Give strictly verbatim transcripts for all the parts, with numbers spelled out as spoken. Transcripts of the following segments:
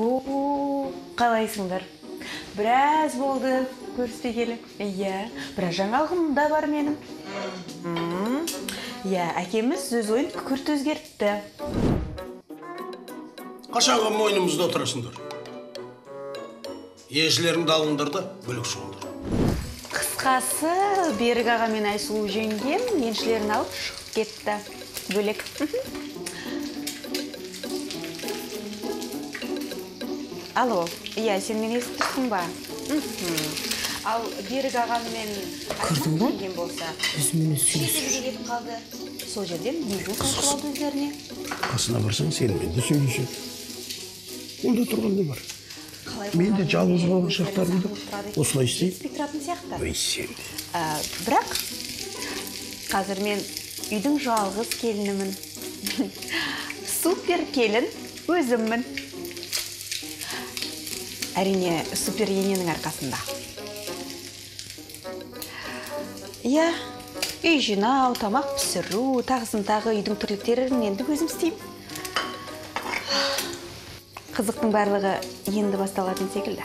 О, қалайсыңдар? Біраз болды көріспегелі. Иә, біраз жаңалығым да бар менің. Иә, әкеміз өз ойын күрт өзгертті. Қашанғы мойнымызда отырасыңдар? Ешілеріңді алыңдар да бөлік шығыңдар. Қысқасы, Берік аға мен Айсұлу жеңгем еншілерін алып шығып кетті. Бөлек. Алло, иә, сен мен естірсің ба? Ал Берік ағам мен Айсұлу жеңгем болса, шетелге кетіп қалды. Сол жерден бизнес қосып алды өздеріне. Қасына барсаң, сенімен де сөйлеседі. Онда тұрған не бар? Мен де жалғыз қалған шақтарымды осылай істеймін. Ой, сен де. Бірақ қазір мен үйдің жалғыз келінімін. Супер келін өзіммін. Әрине, супер ененің арқасында. Иә, үй жинау, тамақ пісіру, тағысын тағы үйдің түрліктерін енді өзім істеймін. Қызықтың барлығы енді басталатын секілді.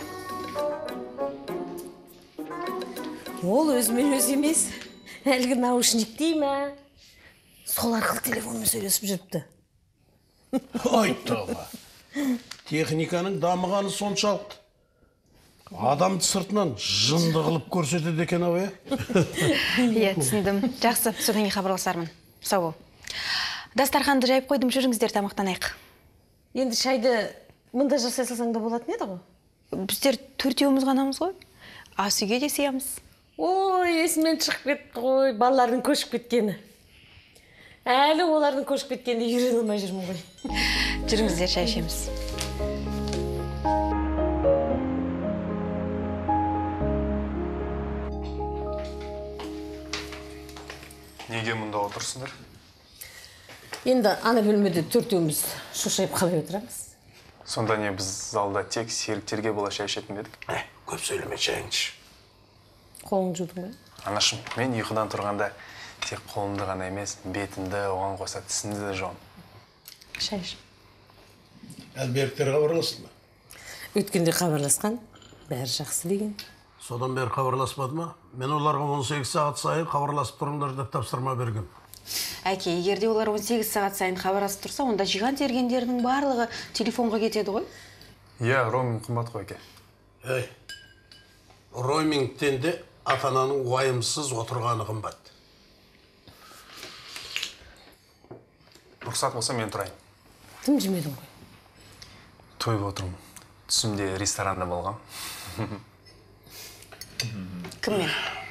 Ол өзімен өз емес. Әлгі наушник дей ма? Сол арқылы телефонмен сөйлесіп жүріпті. Айтуға. Техниканың дамығаны соншалықты. Адамды сыртынан жынды қылып көрсетеді екен ау, е? Иә, түсіндім. Жақсы, содан кейін хабарласармын. Сау бол. Дастарханды жайып қойдым, жүріңіздер, тамақтанайық. Енді шайды мұнда жасай салсаң да болатын еді ғой? Біздер төртеуіміз ғанамыз ғой. Ас үйге де сиямыз. Ой, есімнен шығып кетті ғой, балалардың көшіп кеткені. Әлі олардың көшіп кеткенде үйрене алмай жүрмін ғой. Жүріңіздер, шай ішеміз. Неге мұнда отырсыңдар? Енді ана бөлмеде төртеуіміз шошайып қалай отырамыз. Сонда не біз залда тек серіктерге бола шай ішетін бедік? Ә, көп сөйлеме, шайыңшы. Қолың жудың ба? Анашым, мен ұйқыдан тұрғанда тек қолымды ғана емес, бетімді, оған қоса тісімді де жуам. Шай іш. Әлберіктер хабарласты ма? Өткенде хабарласқан, бәрі жақсы деген. Содан бері хабарласпады ма? Мен оларға он сегіз сағат сайын хабарласып тұрыңдар деп тапсырма берген. Әке, егерде олар он сегіз сағат сайын хабарласып тұрса, онда жиған тергендердің барлығы телефонға кетеді ғой? Иә, роуминг қымбат қой, әке. Ей, роумингтен де ата-ананың уайымсыз отырғаны қымбат. Рұқсат болса мен тұрайын. Тым жемедің ғой? Тойып отырмын. Түсімде ресторанда болғам. Кіммен?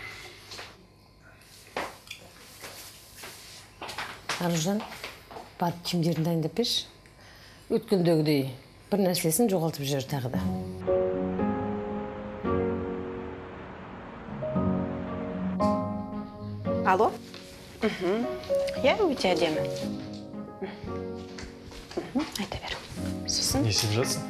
Аружан, барып киімдерін дайындап берші. Өткендегідей бір нәрсесін жоғалтып жүр тағы да. Алло? Иә, өте әдемі. Айта бер. Сосын? Не істеп жатсың?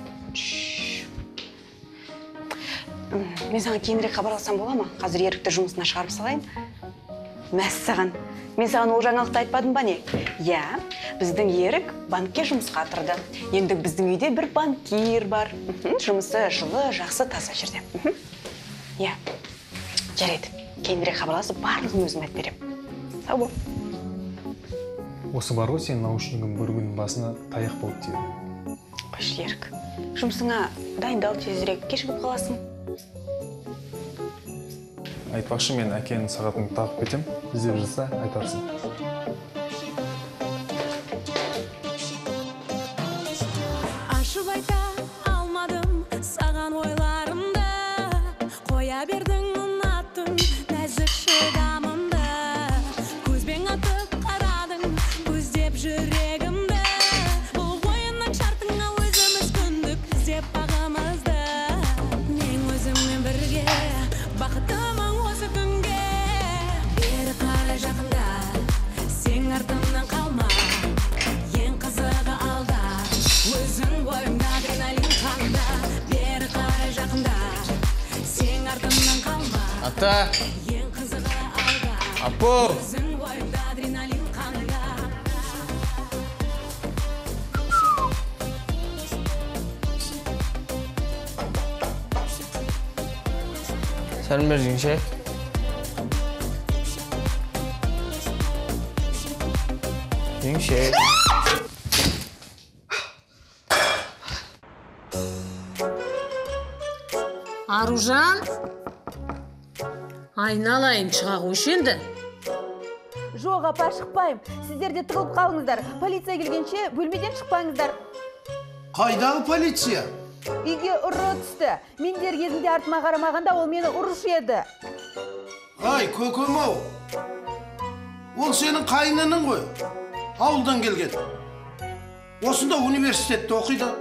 Мен саған кейінірек хабарласам бола ма? Қазір Ерікті жұмысына шығарып салайын. Мәссаған. Мен саған ол жаңалықты айтпадым ба не? Иә, біздің Ерік банкке жұмысқа тұрды. Енді біздің үйде бір банкир бар. Жұмысы жылы, жақсы, таза жерде. Иә, жарайды. Кейінірек хабарласып барлығын өзім айтып беремін. Сау бол. Осы бар ғой сен наушнигің бір күннің басына таяқ болып тиеді. Қойшы, Ерік. Жұмысыңа дайындал тезірек, кешігіп қаласың. Айтпақшы, мен әкенің сағатын тағып кетем. Іздеп жатса айтарсың. Ашып айта алмадым саған ойларымды, қоя бердің ұнаттың нәзік шыдамымды. Көзбен атып қарадың, көздеп жүрегімді. Бұл ойынның шартыңа өзіміз күндік іздеп бағымызды. Мен өзіммен бірге бақытымын осы күнге. Бері қарай жақында, сен артымнан қалма. Ең қызығы алда, өзің бойымда адреналин қанда. Бері қарай жақында, сен артымнан қалма. Ата! Ең қызығы алда, Апу! өзің бойымда адреналин қанда. Сәлемдер жеңше. Жеңше. Аружан? Айналайын шыға қойшы енді. Жоқ, апа, шықпайым. Сіздер де тығылып қалыңыздар. Полиция келгенше бөлмеден шықпаңыздар. Қайдағы полиция? Үйге ұры түсті. Мен дер кезінде артыма қарамағанда ол мені ұрышы еді. Ай, көкем-ау. Ол сенің қайнының ғой. Ауылдан келген. Осында университетте оқиды.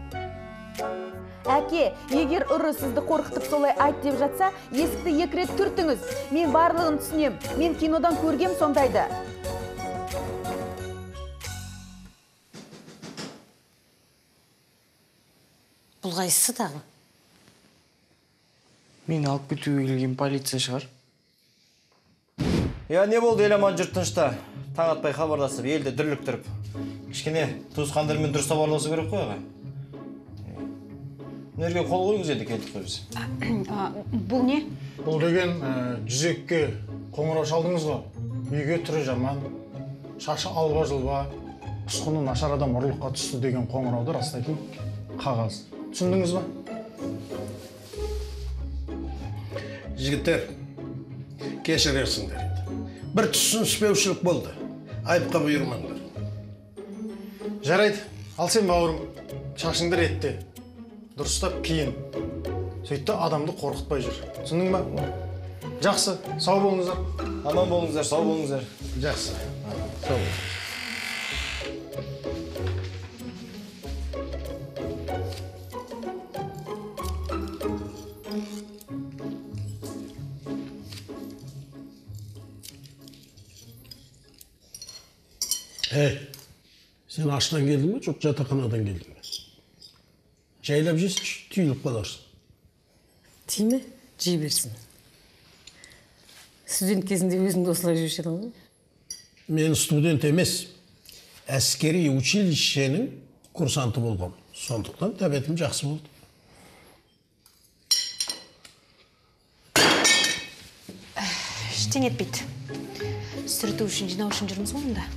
Әке, егер ұры сізді қорқытып солай айт деп жатса, есікті екі рет түртіңіз. Мен барлығын түсінем. Мен кинодан көргем сондайды. Бұл қайсысы дағы? Мен алып кетуге келген полиция шығар. Я не болды еламан жұрттынышта. Таң атпай хабарласып, елді дүрліктіріп. Кішкене туысқандармен дұрыс хабарласу керек қой аға. Нерге қол қойыңыз еді келдік қой біз. Бұл не? Бұл деген жүзекке қоңырау шалдыңыз ғой. Үйге түрі жаман, шашы алба-жылба, ұсқыны нашар адам ұрлыққа түсті деген қоңырауды растайтын қағаз. Түсіндіңіз ба? Жігіттер, кешірерсіңдер еді. Бір түсініспеушілік болды. Айыпқа бұйырмаңдар. Жарайды, ал сен бауырым, шашыңды ретте. Дұрыстап кейін. Сөйтті адамды қорқытпай жүр. Түсіндің ба? Жақсы, сау болыңыздар. Аман болыңыздар, сау болыңыздар. Жақсы. Сау бол. Эй, сен аштан келдің бе, жоқ жатақханадан келдің бе? Жайлап жесінші, түйіліп қаларсың. Тиме, жей берсін. Студент кезінде өзіңді осылай жүрші едің ғой? Мен студент емес, әскери училищенің курсанты болғам. Сондықтан тәбетім жақсы болды. Ештеңе етпейді. Сүрту үшін, жинау үшін жүрміз ғой мұнда.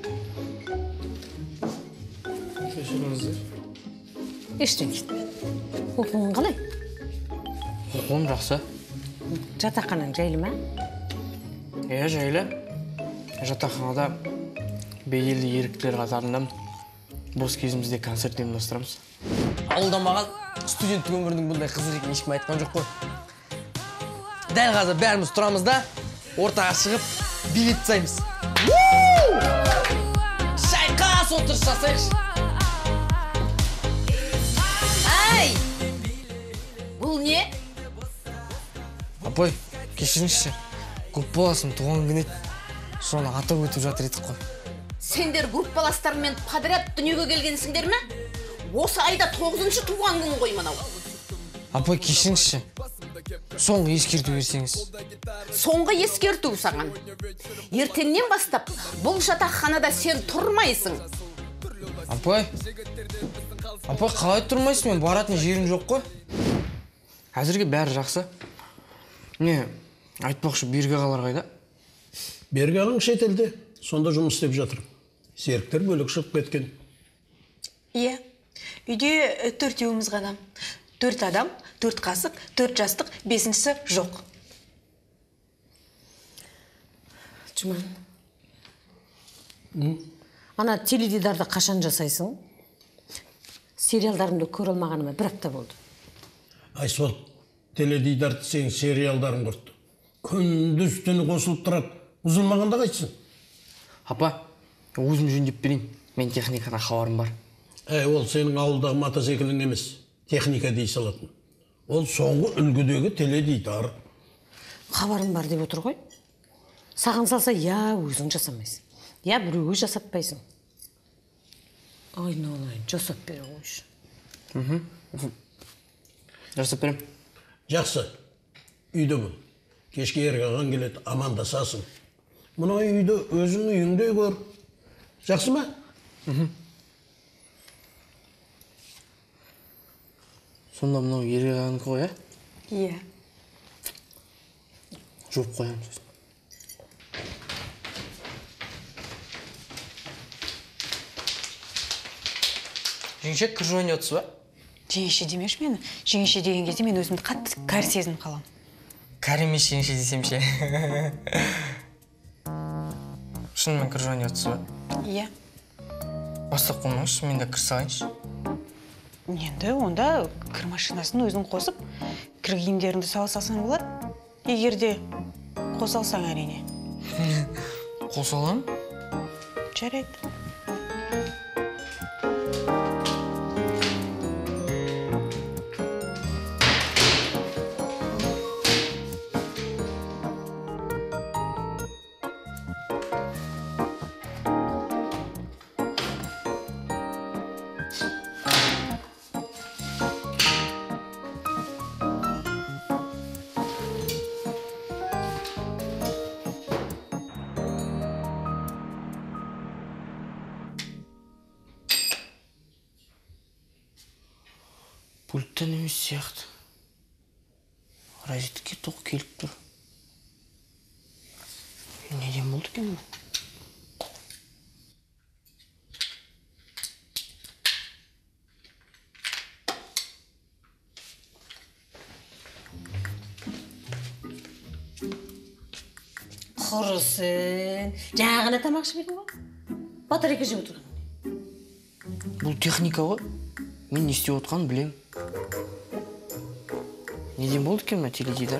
Кешіріңіздер. Ештеңе етпейді. Оқуың қалай? Оқуым жақсы. Жатақханаң жайлы ма? Е, жайлы. Жатақханада беделді еріктілер қатарында бос кезімізде концерт ұйымдастырамыз. Ауылда маған студенттік өмірдің бұндай қызық екенін ешкім айтқан жоқ қой. Дәл қазір бәріміз тұрамыз да, ортаға шығып билет жасаймыз. Шайқас отырыс жасайықшы. Ай! Бұл не? Апай, кешіріңізші. Группаласым туған күн еді. Соны атап өтіп жатыр едік қой. Сендер группаластармен подряд дүниеге келгенсіңдер ме? Осы айда тоғызыншы туған күн ғой мынау. Апай, кешіріңізші. Соңғы ескерту берсеңіз. Соңғы ескерту саған. Ертеңнен бастап бұл жатақханада сен тұрмайсың. Апай, апай қалай тұрмайсың? Мен баратын жерім жоқ қой. Әзірге бәрі жақсы. Не, айтпақшы бергі ағалар қайда? Бергі ағаң шетелде, сонда жұмыс істеп жатыр. Серіктер бөлік шығып кеткен. Иә, үйде төртеуіміз ғана. Төрт адам, төрт қасық, төрт жастық, бесіншісі жоқ. Жұман. Ана теледидарды қашан жасайсың? Сериалдарымды көре алмағаныма бір апта болды. Ай сол, теледидарды сен сериалдарын көрді. Күндіз түні қосылып тұрады. Бұзылмағанда қайтсын? Апа, өзім жөндеп берейін. Мен техникадан хабарым бар. Әй, ол сенің ауылдағы мотоциклің емес. Техника дей салатын. Ол соңғы үлгідегі теледидар. Хабарым бар деп отыр ғой. Саған салса, я өзің жасамайсың. Я біреуі жасатпайсың. Айналайын, жасап бере қойшы. Жасап берем. Жақсы. Үйде бұл. Кешке ерге аған келеді, амандасасың. Мұна үйді өзің үйіңде көр. Жақсы ма? Сонда мынау ерге ағанікі ғой, ә? Иә. жуып қоямын сосын. Жеңше, кір жуайын отырсыз ба? Жеңеше демеші мені. Жеңеше деген кезде мен өзімді қатты кәрі сезініп қалам. Кәрі емес жеңше десем ше. Шынымен кір жуайын отырсыз ба? Иә. Бастап қоймаңызшы, мен де кір салайыншы. Енді онда кір машинасын өзің қосып, кір киімдеріңді сала салсаң болады. Егер де қоса алсаң әрине. Қоса аламын? Жарайды. Пульттен емес сияқты. Розетке тоқ келіп тұр. Неден болды екен бұл? Құрысын. Жаңағына тамақ ішіп едің ғой? Батарейка жеп отырған. Бұл техника ғой. Мен не істеп отқанын білем. Неден болды екен мына теледидар?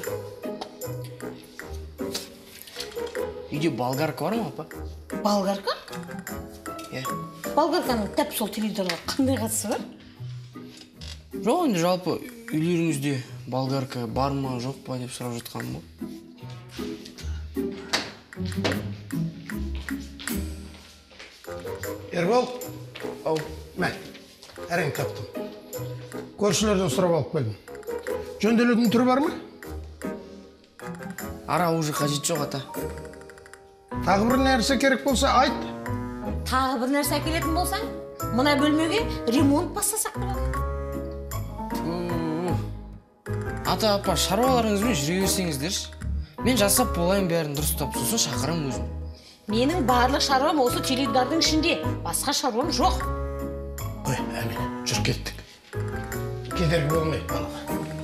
Үйде болгарка бар ма, апа? Болгарка? Иә. Болгарканың тәп сол теледидарға қандай қатысы бар? Жоқ, енді жалпы үйлеріңізде болгарка бар ма, жоқ па деп сұрап жатқаным ғой. Ербол, ау, мә, әрең таптым. Көршілерден сұрап алып келдім. Жөнделудің түрі бар ма? Ара уже қажет жоқ, ата. Тағы бір нәрсе керек болса, айт. Тағы бір нәрсе әкелетін болсаң, мына бөлмеге ремонт бастасақ болады. Ата, апа, шаруаларыңызбен жүре берсеңіздерші. Мен жасап болайын бәрін дұрыстап, сосын шақырам өзім. Менің барлық шаруам осы теледидардың ішінде. Басқа шаруам жоқ. Қой, әміне, жүр кеттік. Кедергі болмайды балаға.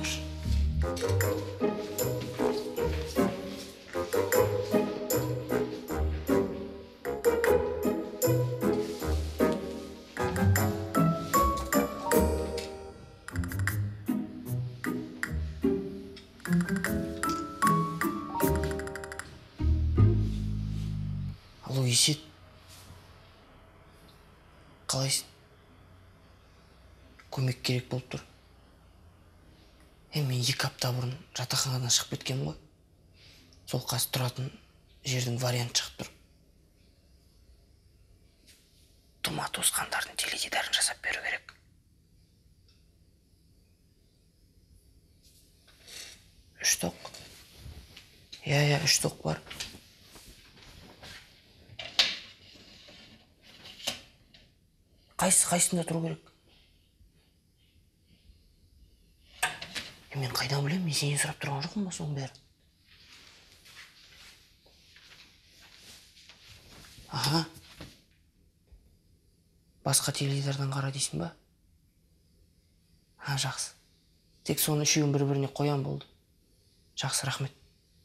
Алло, Есет. Қалайсың? Көмек керек болып тұр. Е, мен екі апта бұрын жатақханадан шығып кеткенмін ғой. Сол қазір тұратын жердің варианты шығып тұр. Тума туысқандардың теледидарын жасап беру керек. Үш тоқ. Иә, иә, үш тоқ бар. Қайсы, қайсында тұру керек? Мен қайдан білем, мен сенен сұрап тұрған жоқпын ба соның бәрі? Аха. Басқа теледидардан қара дейсің ба? Ha, жақсы. Тек соны үшеуін бір-біріне қоян болды. Жақсы, рахмет.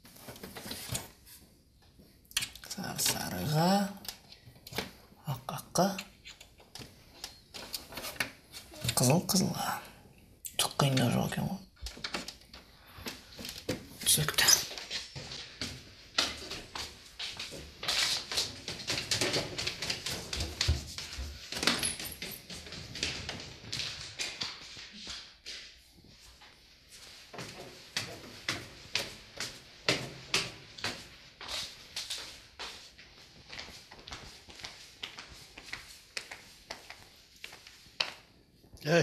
Сары-сарыға, ақ-аққа, қызыл-қызылға. Түк қиындау жоқ екен ғой. Түсінікті. Ей,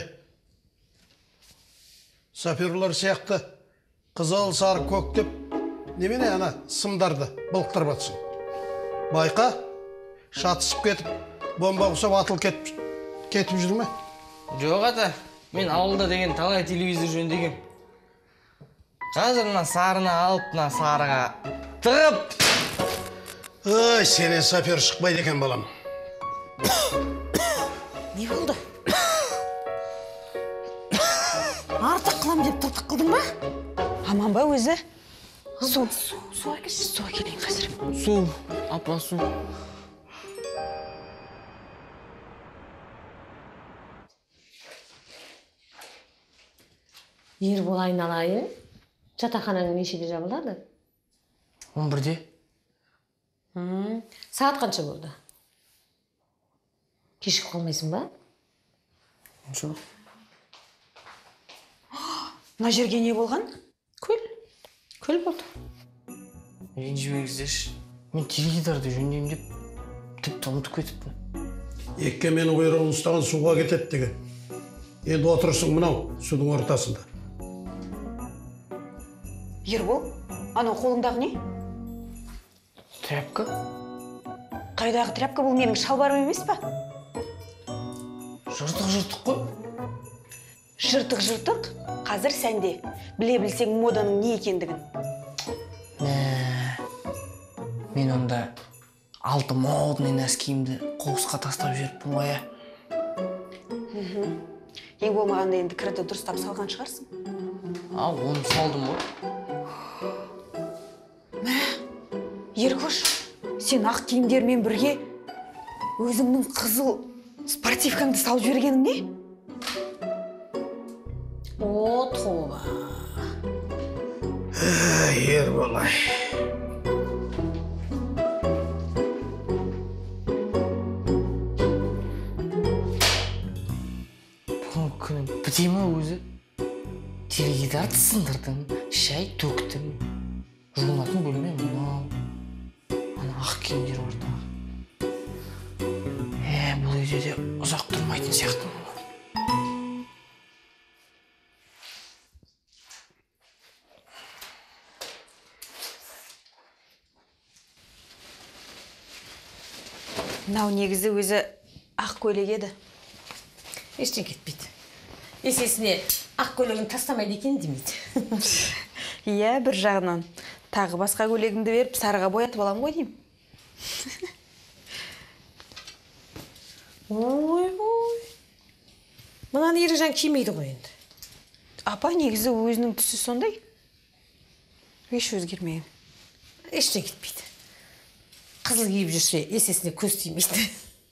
саперлар сияқты қызыл, сары, көк деп немене ана сымдарды былықтырып атсың. Байқа, шатысып кетіп, бомба құсап атыл кетіп, кетіп жүр ме? Жоқ ата, мен ауылда деген талай телевизор жөндегем. Қазір мына сарыны алып, мына сарыға тығып. Ой, сенен сапер шықпайды екен балам. Не болды? Артық қылам деп тыртық қылдың ба? Аман ба өзі? Су, су, су әкелші, су әкелейін қазір. Су, апа, су. Ербол айналайын. Жатақхананың нешеде жабылады? он бірде. Сағат қанша болды? Кешігіп қалмайсың ба? Жоқ. Мына жерге не болған? Көл. Көл болды. Ренжімеңіздерші. Мен теледидарды жөндеймін деп тіпті ұмытып кетіппін. Екке менің құйрығын ұстаған суға кетеді деген. Енді отырсың мынау судың ортасында. Ербол, анау қолыңдағы не? Тряпка? Қайдағы тряпка, бұл менің шалбарым емес па? Жыртық-жыртық қой. Жыртық-жыртық, қазір сәнде. Біле білсең моданың не екендігін. Мен онда алты модный нәскиімді қоқысқа тастап жіберіппін ғой. Ең болмағанда енді кірді дұрыстап салған шығарсың. Ал, оны салдым ғой. Мә, Еркош, сен ақ киімдермен бірге өзіңнің қызыл спортивкаңды салып жібергенің не? О, тоба. Ербол ай. Бүгін күні біте ма өзі? Теледидарды сындырдым, шай төктім. Жуынатын бөлме мынау. Ана ақ киімдер ортаға. Е, бұл үйде де ұзақ тұрмайтын сияқты. Мынау негізі өзі ақ көйлек еді. Ештен кетпейді. Есесіне ақ көйлегін тастамайды екен демейді. Иә, бір жағынан. Тағы басқа көйлегімді беріп, сарыға боятып алам ғой деймін. Ой, ой. Мынаны Ережан кимейді ғой енді. Апа, негізі өзінің түсі сондай. Еш өзгермейді. Ештен кетпейді. Қызыл киіп жүрсе, есесіне көз тимейді.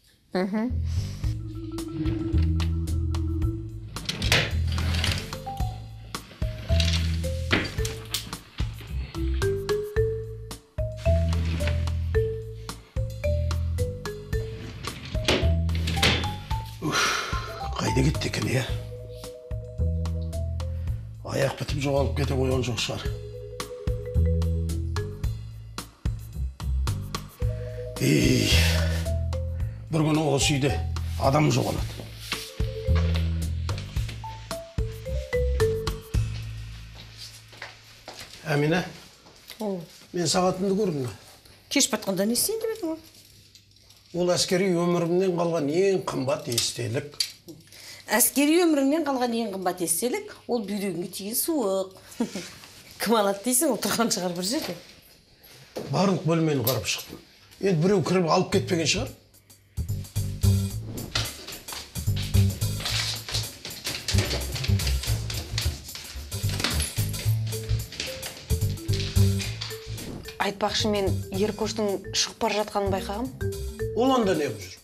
Қайда кетті екен, е? Аяқ бітіп жоғалып кете қойған жоқ шығар. Ей, бір күні осы үйде адам жоғалады. Әмина, мен сағатымды көрдім бе? Кеш батқанда не істейін деп едім ғой? Ол әскери өмірімнен қалған ең қымбат естелік. Әскери өміріңнен қалған ең қымбат естелік, ол бүйрегіңе тиген суық. Кім алады дейсің, отырған шығар бір жерде. Барлық бөлмені қарап шықтым. Енді біреу кіріп алып кетпеген шығар. Айтпақшы, мен Еркоштың шығып бара жатқанын байқағам. Ол анда не жүр?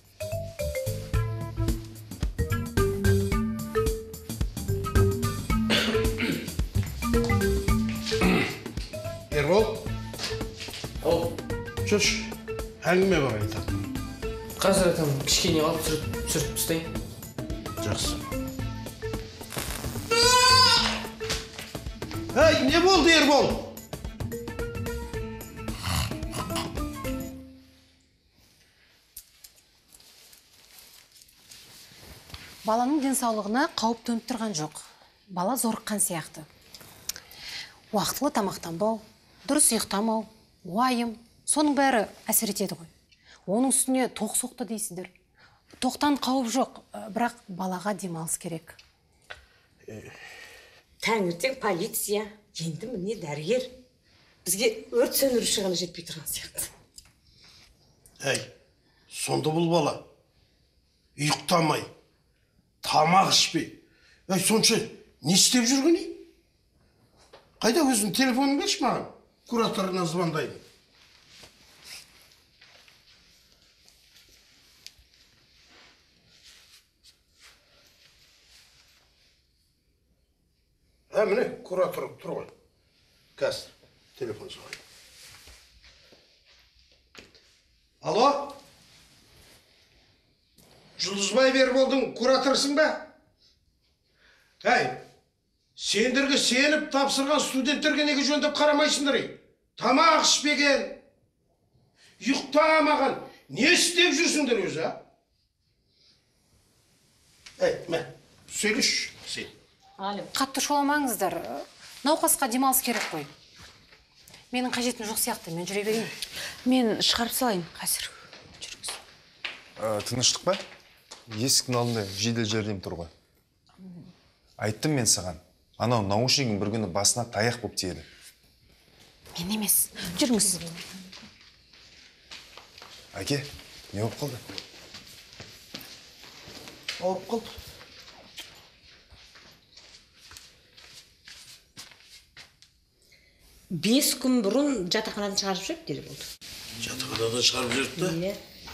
Ербол? Ол, Жүрші, әңгіме бар айтатын. қазір айтамын, кішкене алып түсіріп тастайын. Жақсы. Әй, не болды, Ербол? Баланың денсаулығына қауіп төніп тұрған жоқ. Бала зорыққан сияқты. Уақытылы тамақтанбау, дұрыс ұйықтамау, уайым, соның бәрі әсер етеді ғой. Оның үстіне тоқ соқты дейсіздер. Тоқтан қауіп жоқ, бірақ балаға демалыс керек. Таңертең полиция, Енді міне дәрігер бізге өрт сөндіруші ғана жетпей тұрған сияқты. Әй, сонда бұл бала ұйықтамай, тамақ ішпей, әй, сонша не істеп жүрген ей? Қайда өзің телефонын берші маған, кураторына звондаймын. Ә, міне, куратор тұр ғой. Қазір, телефон соғайын. Алло? Жұлдызбай Берболдың кураторсың ба? Әй, сендерге сеніп тапсырған студенттерге неге жөндеп қарамайсыңдар ей? Тамақ ішпеген, ұйықтамаған, не істеп жүрсіңдер өзі, а? Әй, мә, сөйлеш сен. Қатты шоламаңыздар. Науқасқа демалыс керек қой. Менің қажетім жоқ сияқты, мен жүре берейін. Мен шығарып салайын қазір. Жүріңіз. Тыныштық па? Есіктің алдында жедел жәрдем тұр ғой. Айттым мен саған. Анау наушнигің бір күні басына таяқ болып тиеді. Мен емес. Жүріңіз. Әке, не болып қалды? Ауырып қалды. Бес күн бұрын жатақханадан шығарып жүріп деле болды. Жатақханадан шығарып жүріп та?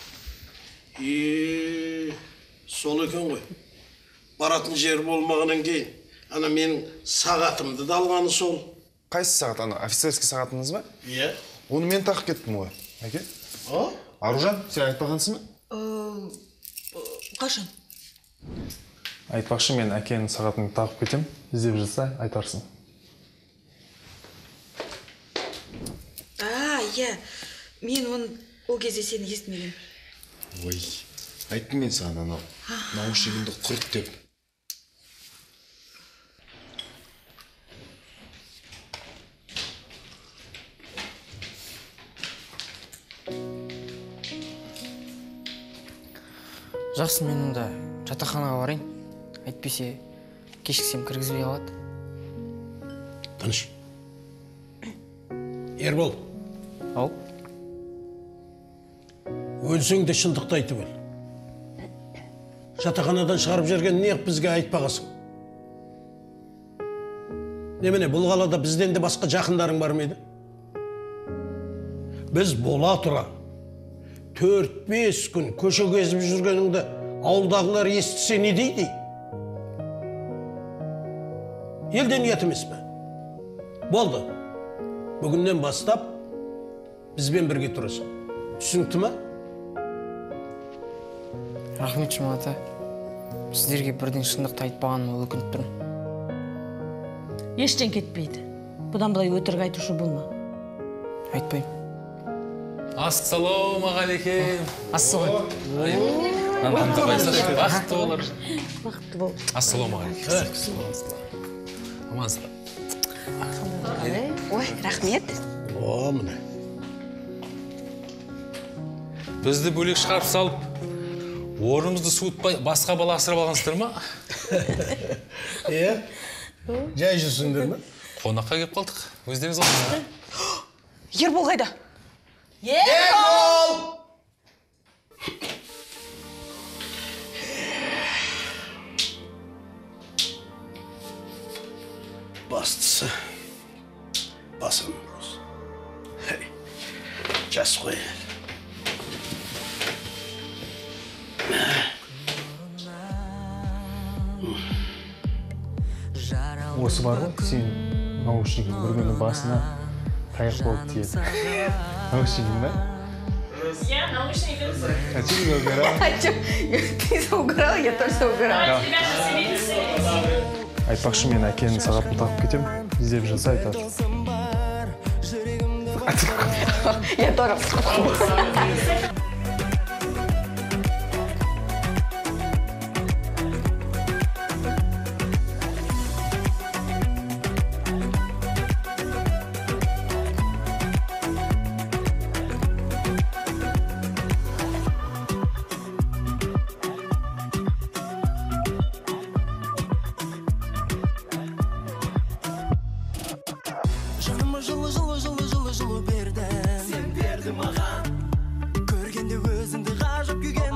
Е, сол екен ғой. Баратын жер болмағаннан кейін, ана менің сағатымды да алғаны сол. Қайсы сағат? Ана офицерский сағатыңыз ба? Иә. Оны мен тақып кеттім ғой. Әке? О? Аружан, сен айтпағансың ба? Қашан? Айтпақшы, мен әкенің сағатын тағып кетем. Іздеп жатса, айтарсың. А, иә. Мен оны ол кезде сені естімеген. Ой, айттым мен саған анау. Наушнигіңді құрт деп. Жақсы, мен онда жатақханаға барайын. Әйтпесе, кешіксем кіргізбей қалады. Тыныш. Ербол. Ау? Өлсең де шындықты айтып өл. Жатақханадан шығарып жүрген неғып бізге айтпағасың? Немене, бұл қалада бізден де басқа жақындарың бар мейді? Біз бола тұра төрт бес күн көше кезіп жүргеніңді ауылдағылар естісе не дейді? Елден ұят емес пе? Болды. Бүгіннен бастап бізбен бірге тұрасың. Түсінікті ма? Рахмет, Жұман ата. Сіздерге бірден шындықты айтпағаныма өкініп тұрмын. Ештен кетпейді. Бұдан былай өтірік айтушы болма. Айтпаймын. Ассалаумағалейкум. Ассалаумағалейкум. Бақытты болар. Бақытты бол. Ассалаумағалейкум. Амансыздар. Ой, рахмет. О, міне. Бізді бөлек шығарып салып, орнымызды суытпай басқа бала асырап алғансыздар ма? Е, жай жүрсіңдер ме? Қонаққа келіп қалдық. Өздеріңіз алыңыздар. Ербол қайда? Ербол! Бастысы басым бұрыз. Жас қой әл. Осы бар ғой, сен наушнигің бір күні басына таяқ болып тиеді. Наушнигің ба? Я наушником. А че ты угорал? А че? Ты угорал, я тоже угорал. Айтпақшы, мен әкенің сағатын тағып кетем. Іздеп жатса айтады. Я тоже. жаныма жылы жылы жылы жылы жылы берді. Сен берді маған көргенде өзіңді ғажап күйген